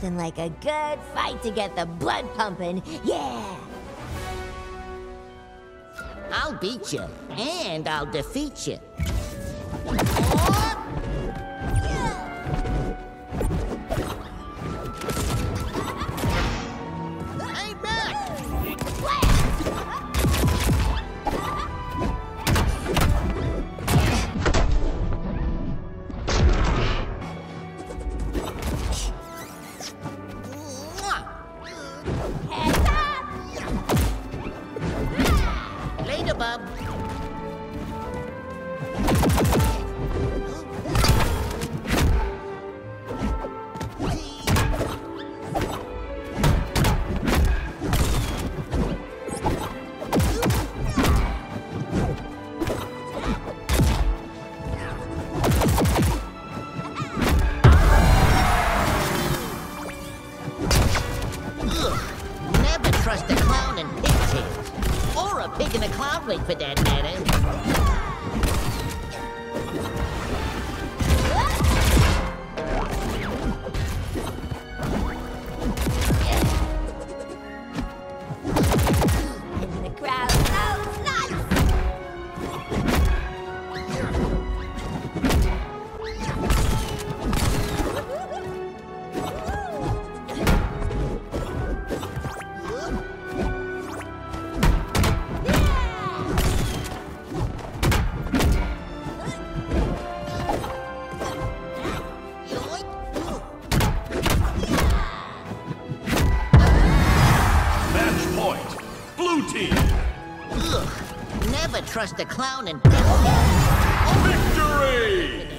Nothing like a good fight to get the blood pumping. Yeah! I'll beat you, and I'll defeat you. Hey, back! Heads up! Later, bub. Never trust a clown in pigtails. Or a pig in a clown wig, for that matter. And the crowd goes nuts! Match point. Blue team. Ugh. Never trust a clown in pigtails. Victory!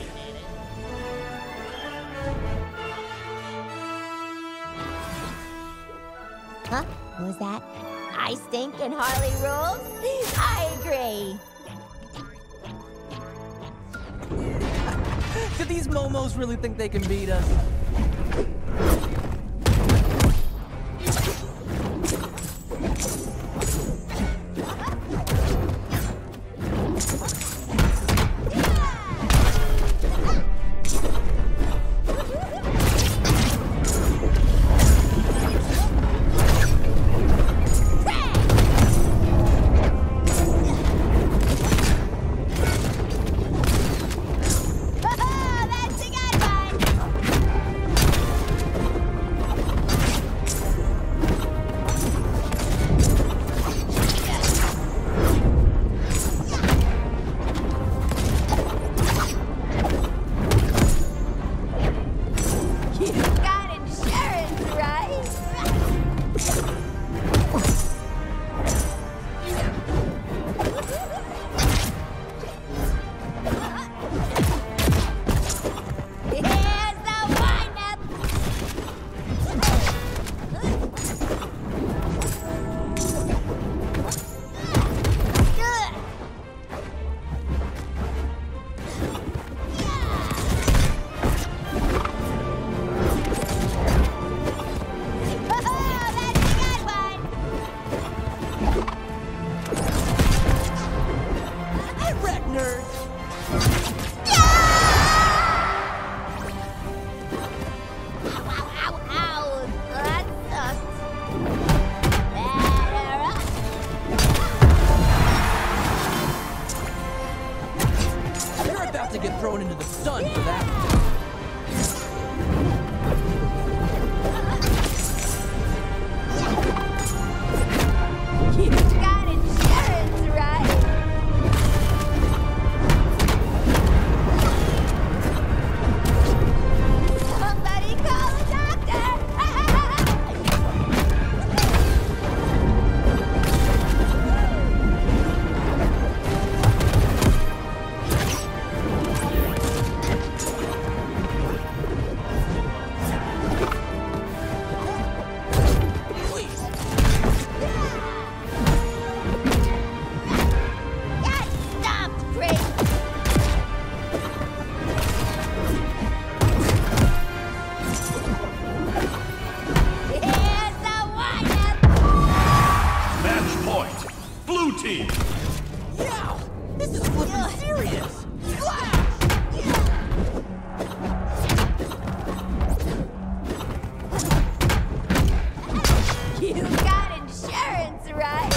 Huh? What was that? I stink and Harley rules? I agree. Do these momos really think they can beat us? That's a good one! You've got insurance, right? Here's the wind-up! That's a good one! I wreck nerds! Ow, ow, ow! That sucks. Batter up. They're about to get thrown into the sun for that. You've got insurance, right? Somebody call a doctor! Got stomped, Grace! Here's the wind-up! Match point. Blue team. Yeah! This is flippin' serious! right?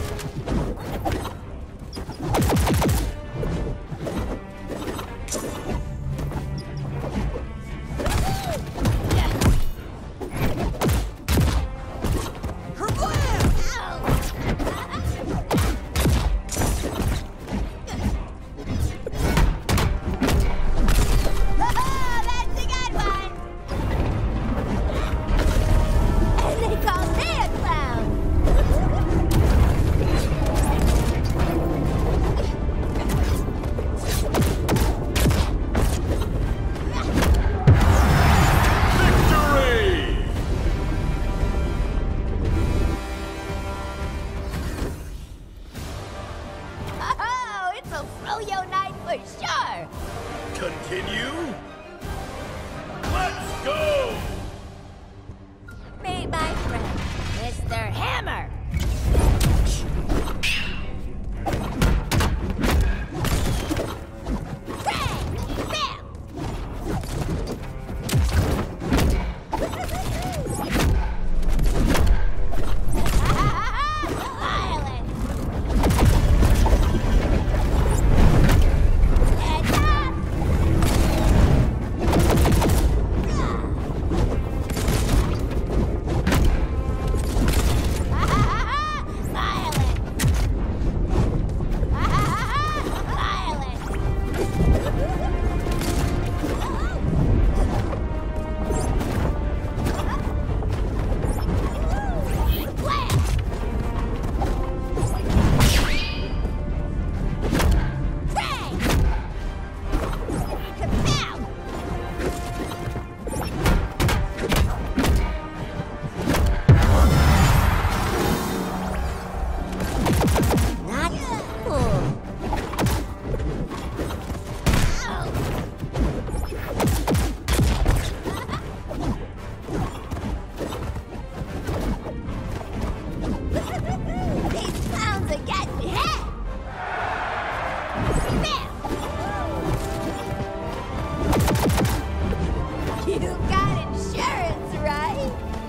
Froyo night for sure! Continue? Let's go! Meet my friend, Mr. Hammer! Bang! Bam! Violent! You got insurance, right?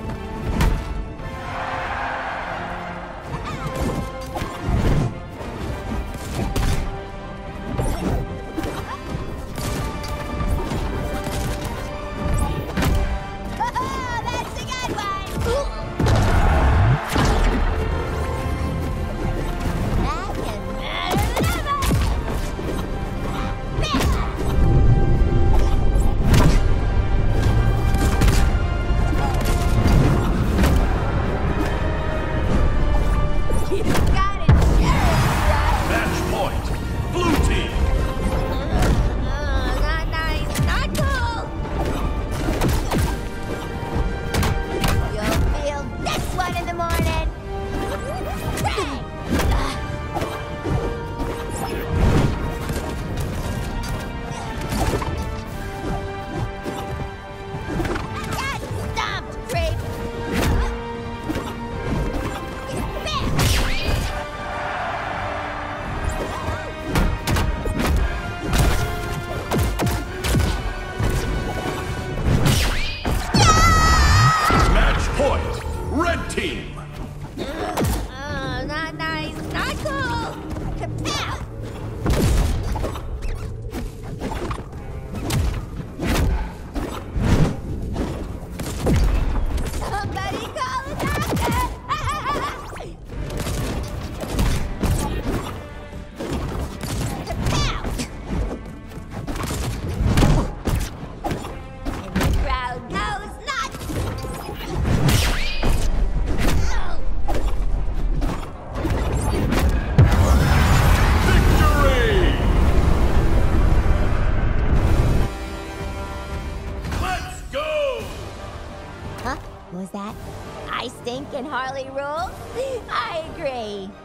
Oh, that's a good one! That can matter than ever! You got insurance, right? Match point. Blue team. Not nice, not cool. You'll feel this one in the morning. Bang! Got stomped, creep. Match point. Red team. Not nice, not cool. Kapow! Somebody call a doctor! Kapow! And the crowd goes nuts! Victory! Let's go! Huh? What was that? I stink and Harley rules? I agree.